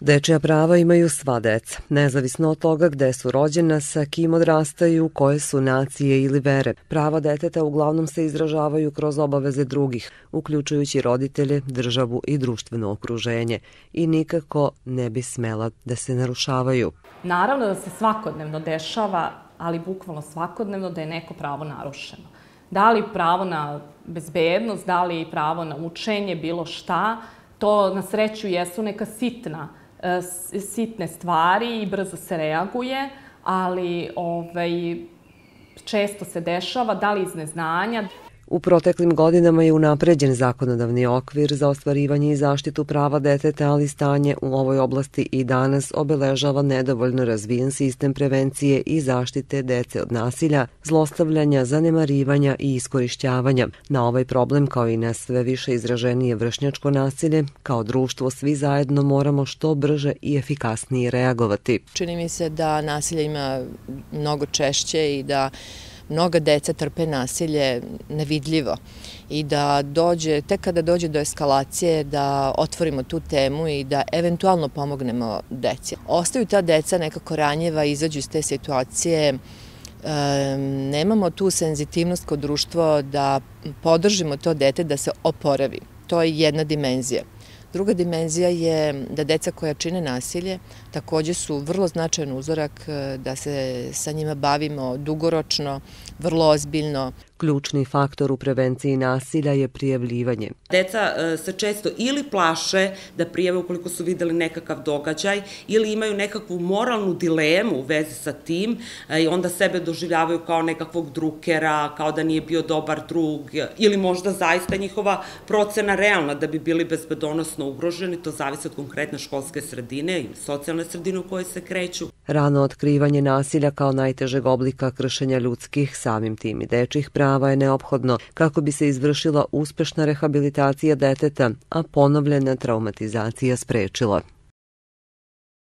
Dečija prava imaju sva deca, nezavisno od toga gde su rođena, sa kim odrastaju, koje su nacije ili vere. Prava deteta uglavnom se izražavaju kroz obaveze drugih, uključujući roditelje, državu i društveno okruženje, i nikako ne bi smela da se narušavaju. Naravno da se svakodnevno dešava, ali bukvalno svakodnevno, da je neko pravo narušeno. Da li pravo na bezbednost, da li pravo na učenje, bilo šta, to na sreću jesu neka sitne stvari i brzo se reaguje, ali često se dešava, da li iz neznanja. U proteklim godinama je unapređen zakonodavni okvir za ostvarivanje i zaštitu prava deteta, ali stanje u ovoj oblasti i danas obeležava nedovoljno razvijen sistem prevencije i zaštite dece od nasilja, zlostavljanja, zanemarivanja i iskorišćavanja. Na ovaj problem, kao i na sve više izraženije vršnjačko nasilje, kao društvo svi zajedno moramo što brže i efikasnije reagovati. Čini mi se da nasilje ima mnogo češće i da mnoga deca trpe nasilje nevidljivo i da tek kada dođe do eskalacije da otvorimo tu temu i da eventualno pomognemo deci. Ostaju ta deca nekako ranjiva, izađu iz te situacije, nemamo tu senzitivnost kod društva da podržimo to dete da se oporavi. To je jedna dimenzija. Druga dimenzija je da deca koja čine nasilje takođe su vrlo značajan uzorak da se sa njima bavimo dugoročno, vrlo ozbiljno. Ključni faktor u prevenciji nasilja je prijavljivanje. Deca se često ili plaše da prijave ukoliko su videli nekakav događaj ili imaju nekakvu moralnu dilemu u vezi sa tim i onda sebe doživljavaju kao nekakvog drukera, kao da nije bio dobar drug ili možda zaista njihova procena realna da bi bili bezbedonosno ugroženi. To zavisi od konkretne školske sredine i socijalne sredine u kojoj se kreću. Rano otkrivanje nasilja kao najtežeg oblika kršenja ljudskih, samim tim i dečjih prava je neophodno kako bi se izvršila uspešna rehabilitacija deteta, a ponovljena traumatizacija sprečila.